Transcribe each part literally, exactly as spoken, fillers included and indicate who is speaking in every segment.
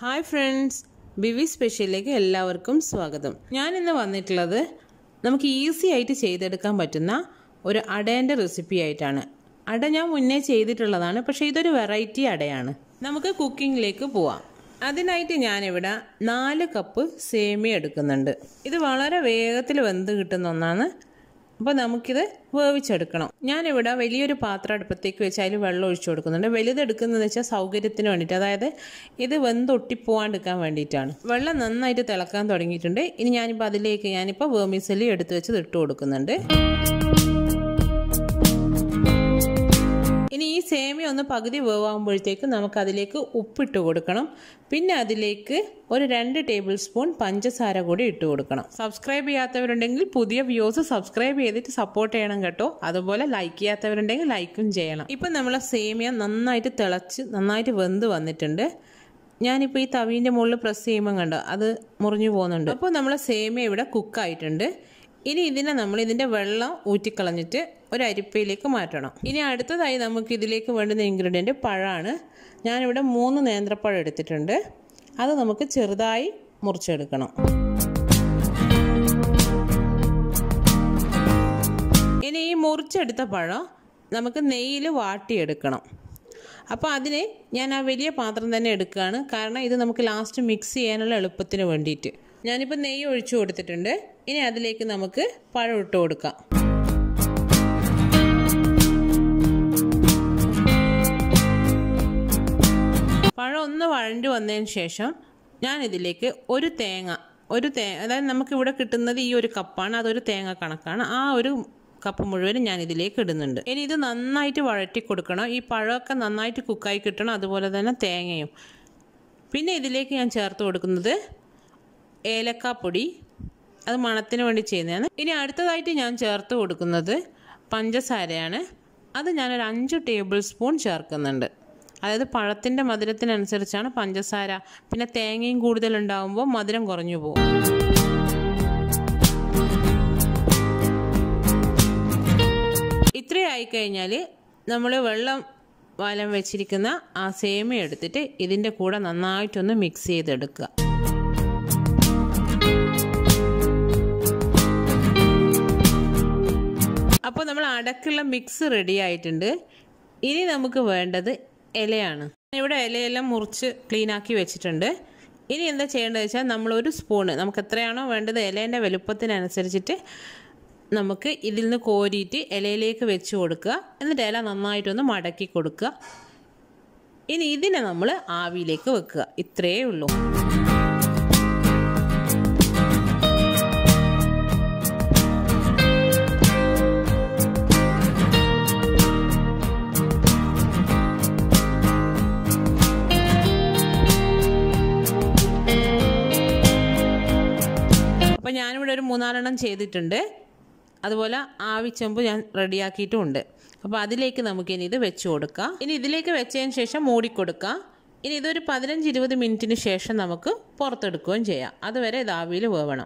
Speaker 1: Hi friends, Beevi സ്പെഷ്യലിലേക്ക് എല്ലാവർക്കും സ്വാഗതം. ഞാൻ ഇന്ന് വന്നിട്ടുള്ളത് നമുക്ക് ഈസി ആയിട്ട് ചെയ്തെടുക്കാൻ പറ്റുന്ന ഒരു അടേൻ്റെ റെസിപ്പി ആയിട്ടാണ്. അട ഞാൻ മുന്നേ ചെയ്തിട്ടുള്ളതാണ്, പക്ഷേ ഇതൊരു വെറൈറ്റി അടയാണ്. നമുക്ക് കുക്കിങ്ങിലേക്ക് പോവാം. അതിനായിട്ട് ഞാനിവിടെ നാല് കപ്പ് സേമിയ എടുക്കുന്നുണ്ട്. ഇത് വളരെ വേഗത്തിൽ വെന്ത് കിട്ടുന്ന ഒന്നാണ്. അപ്പോൾ നമുക്കിത് വേവിച്ചെടുക്കണം. ഞാനിവിടെ വലിയൊരു പാത്രം അടുപ്പത്തേക്ക് വെച്ച് അതിൽ വെള്ളം ഒഴിച്ചു കൊടുക്കുന്നുണ്ട്. വലുതെടുക്കുന്നതെന്ന് വെച്ചാൽ സൗകര്യത്തിന് വേണ്ടിയിട്ട്, അതായത് ഇത് വെന്തൊട്ടിപ്പോവാണ്ടിരിക്കാൻ വേണ്ടിയിട്ടാണ്. വെള്ളം നന്നായിട്ട് തിളക്കാൻ തുടങ്ങിയിട്ടുണ്ട്. ഇനി ഞാനിപ്പോൾ അതിലേക്ക് ഞാനിപ്പോൾ വേർമിസെല്ലി എടുത്ത് വെച്ച് ഇട്ട് കൊടുക്കുന്നുണ്ട്. ഇനി ഈ സേമിയ ഒന്ന് പകുതി വേവാകുമ്പോഴത്തേക്ക് നമുക്കതിലേക്ക് ഉപ്പിട്ട് കൊടുക്കണം. പിന്നെ അതിലേക്ക് ഒരു രണ്ട് ടേബിൾ സ്പൂൺ പഞ്ചസാര കൂടി ഇട്ട് കൊടുക്കണം. സബ്സ്ക്രൈബ് ചെയ്യാത്തവരുണ്ടെങ്കിൽ പുതിയ വ്യൂസ് സബ്സ്ക്രൈബ് ചെയ്തിട്ട് സപ്പോർട്ട് ചെയ്യണം കേട്ടോ. അതുപോലെ ലൈക്ക് ചെയ്യാത്തവരുണ്ടെങ്കിൽ ലൈക്കും ചെയ്യണം. ഇപ്പം നമ്മളെ സേമിയ നന്നായിട്ട് തിളച്ച് നന്നായിട്ട് വെന്ത് വന്നിട്ടുണ്ട്. ഞാനിപ്പോൾ ഈ തവീൻ്റെ മുകളിൽ പ്രസ് ചെയ്യുമ്പോൾ കണ്ടോ അത് മുറിഞ്ഞു പോകുന്നുണ്ട്. അപ്പോൾ നമ്മളെ സേമിയ ഇവിടെ കുക്കായിട്ടുണ്ട്. ഇനി ഇതിനെ നമ്മൾ ഇതിൻ്റെ വെള്ളം ഊറ്റിക്കളഞ്ഞിട്ട് ഒരു അരിപ്പയിലേക്ക് മാറ്റണം. ഇനി അടുത്തതായി നമുക്ക് ഇതിലേക്ക് വേണ്ടുന്ന ഇൻഗ്രീഡിയൻറ്റ് പഴമാണ്. ഞാനിവിടെ മൂന്ന് നേന്ത്രപ്പഴം എടുത്തിട്ടുണ്ട്. അത് നമുക്ക് ചെറുതായി മുറിച്ചെടുക്കണം. ഇനി ഈ മുറിച്ചെടുത്ത പഴം നമുക്ക് നെയ്യിൽ വാട്ടിയെടുക്കണം. അപ്പോൾ അതിന് ഞാൻ ആ വലിയ പാത്രം തന്നെ എടുക്കുകയാണ്, കാരണം ഇത് നമുക്ക് ലാസ്റ്റ് മിക്സ് ചെയ്യാനുള്ള എളുപ്പത്തിന് വേണ്ടിയിട്ട്. ഞാനിപ്പോൾ നെയ്യ് ഒഴിച്ചു കൊടുത്തിട്ടുണ്ട്. ഇനി അതിലേക്ക് നമുക്ക് പഴം ഇട്ട് കൊടുക്കാം. പഴം ഒന്ന് വഴണ്ടു വന്നതിന് ശേഷം ഞാൻ ഇതിലേക്ക് ഒരു തേങ്ങ ഒരു തേ അതായത് നമുക്കിവിടെ കിട്ടുന്നത് ഈ ഒരു കപ്പാണ്, അതൊരു തേങ്ങ കണക്കാണ്. ആ ഒരു കപ്പ് മുഴുവനും ഞാൻ ഇതിലേക്ക് ഇടുന്നുണ്ട്. ഇനി ഇത് നന്നായിട്ട് വഴറ്റി കൊടുക്കണം. ഈ പഴമൊക്കെ നന്നായിട്ട് കുക്കായി കിട്ടണം, അതുപോലെ തന്നെ തേങ്ങയും. പിന്നെ ഇതിലേക്ക് ഞാൻ ചേർത്ത് കൊടുക്കുന്നത് ഏലക്കാപ്പൊടി, അത് മണത്തിന് വേണ്ടി ചെയ്യുന്നതാണ്. ഇനി അടുത്തതായിട്ട് ഞാൻ ചേർത്ത് കൊടുക്കുന്നത് പഞ്ചസാരയാണ്. അത് ഞാനൊരു അഞ്ച് ടേബിൾ സ്പൂൺ ചേർക്കുന്നുണ്ട്. അതായത് പഴത്തിൻ്റെ മധുരത്തിനനുസരിച്ചാണ് പഞ്ചസാര. പിന്നെ തേങ്ങയും കൂടുതലുണ്ടാകുമ്പോൾ മധുരം കുറഞ്ഞു പോകും. ഇത്രയായി കഴിഞ്ഞാൽ നമ്മൾ വെള്ളം വലം വെച്ചിരിക്കുന്ന ആ സേമിയ എടുത്തിട്ട് ഇതിൻ്റെ കൂടെ നന്നായിട്ടൊന്ന് മിക്സ് ചെയ്തെടുക്കുക. അപ്പോൾ നമ്മൾ അടക്കുള്ള മിക്സ് റെഡി ആയിട്ടുണ്ട്. ഇനി നമുക്ക് വേണ്ടത് ഇലയാണ്. ഇവിടെ ഇലയെല്ലാം മുറിച്ച് ക്ലീനാക്കി വെച്ചിട്ടുണ്ട്. ഇനി എന്താ ചെയ്യേണ്ടത് വെച്ചാൽ നമ്മളൊരു സ്പൂണ്, നമുക്ക് എത്രയാണോ വേണ്ടത് ഇലേൻ്റെ വലുപ്പത്തിനനുസരിച്ചിട്ട് നമുക്ക് ഇതിൽ നിന്ന് കോരിയിട്ട് ഇലയിലേക്ക് വെച്ച് കൊടുക്കുക. എന്നിട്ട് ഇല നന്നായിട്ടൊന്ന് മടക്കി കൊടുക്കുക. ഇനി ഇതിനെ നമ്മൾ ആവിയിലേക്ക് വെക്കുക. ഇത്രയേ ഉള്ളൂ. അപ്പോൾ ഞാനിവിടെ ഒരു മൂന്നാലെണ്ണം ചെയ്തിട്ടുണ്ട്. അതുപോലെ ആവിച്ചെമ്പ് ഞാൻ റെഡിയാക്കിയിട്ടുമുണ്ട്. അപ്പോൾ അതിലേക്ക് നമുക്കിനി ഇത് വെച്ച് കൊടുക്കാം. ഇനി ഇതിലേക്ക് വെച്ചതിന് ശേഷം മൂടിക്കൊടുക്കാം. ഇനി ഇതൊരു പതിനഞ്ച് ഇരുപത് മിനിറ്റിന് ശേഷം നമുക്ക് പുറത്തെടുക്കുകയും ചെയ്യാം. അതുവരെ ഇത് ആവിയിൽ വേവണം.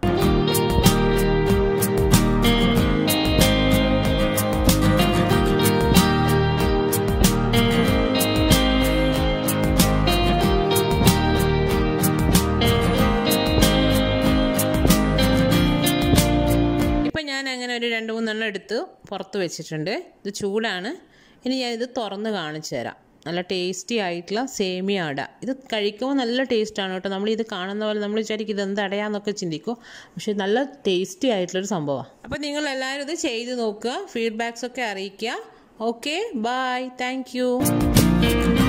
Speaker 1: ഞാൻ അങ്ങനെ ഒരു രണ്ട് മൂന്നെണ്ണം എടുത്ത് പുറത്ത് വെച്ചിട്ടുണ്ട്. ഇത് ചൂടാണ്. ഇനി ഞാൻ ഇത് തുറന്ന് കാണിച്ചു തരാം. നല്ല ടേസ്റ്റി ആയിട്ടുള്ള സേമിയ അട. ഇത് കഴിക്കുമ്പോൾ നല്ല ടേസ്റ്റാണ് കേട്ടോ. നമ്മളിത് കാണുന്ന പോലെ നമ്മൾ വിചാരിക്കും ഇത് എന്തടയാന്നൊക്കെ ചിന്തിക്കും, പക്ഷെ നല്ല ടേസ്റ്റി ആയിട്ടുള്ളൊരു സംഭവമാണ്. അപ്പോൾ നിങ്ങൾ എല്ലാവരും ഇത് ചെയ്ത് നോക്കുക, ഫീഡ്ബാക്സ് ഒക്കെ അറിയിക്കുക. Okay, bye, thank U.